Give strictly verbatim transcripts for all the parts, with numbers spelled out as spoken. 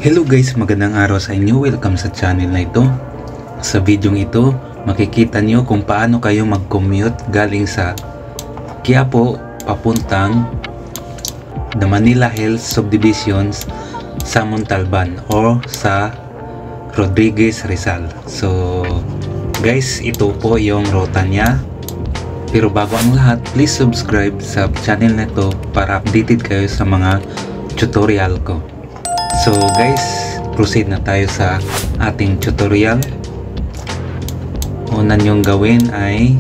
Hello guys, magandang araw sa inyo. Welcome sa channel na ito. Sa video ito, makikita nyo kung paano kayo mag-commute galing sa Quiapo papuntang The Manila Hills Subdivisions sa Montalban or sa Rodriguez Rizal. So guys, ito po yung ruta niya. Pero bago ang lahat, please subscribe sa channel na ito para updated kayo sa mga tutorial ko. So guys, proceed na tayo sa ating tutorial. Una nyong gawin ay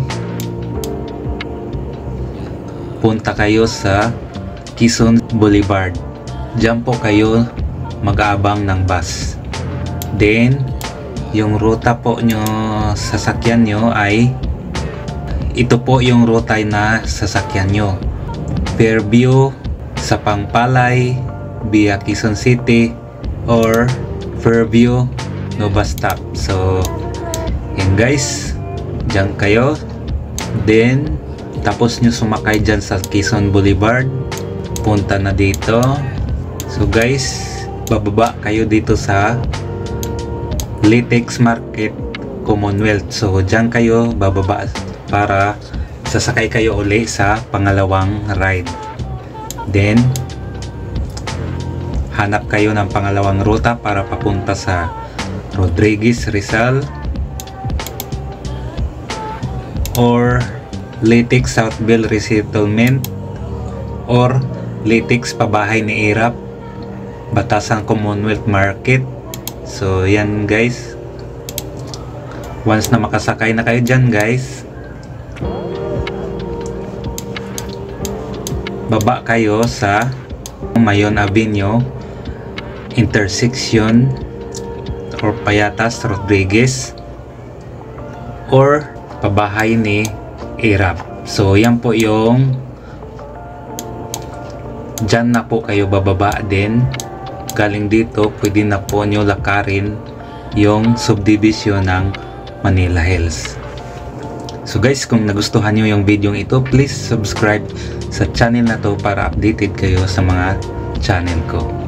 punta kayo sa Quezon Boulevard. Diyan po kayo mag-aabang ng bus. Then, yung ruta po nyo sasakyan nyo ay ito po yung ruta na sasakyan nyo. Fairview, sa Pangpalay, via Quezon City, or Fairview, Nova Stop. So, yan guys, dyan kayo. Then, tapos nyo sumakay dyan sa Quezon Boulevard, punta na dito. So guys, bababa kayo dito sa Litex Market Commonwealth. So, dyan kayo bababa para sasakay kayo uli sa pangalawang ride. Then, hanap kayo ng pangalawang ruta para papunta sa Rodriguez Rizal or Litex Southville Resettlement or Litex Pabahay ni Irap, Batasan Commonwealth Market. So yan guys, once na makasakay na kayo dyan guys, baba kayo sa Mayon Avenue intersection or Payatas Rodriguez or Pabahay ni Irap. So yan po yung dyan na po kayo bababa. Din galing dito pwede na po nyo lakarin yung subdivision ng Manila Hills. So guys, kung nagustuhan nyo yung video ito, please subscribe sa channel na to para updated kayo sa mga channel ko.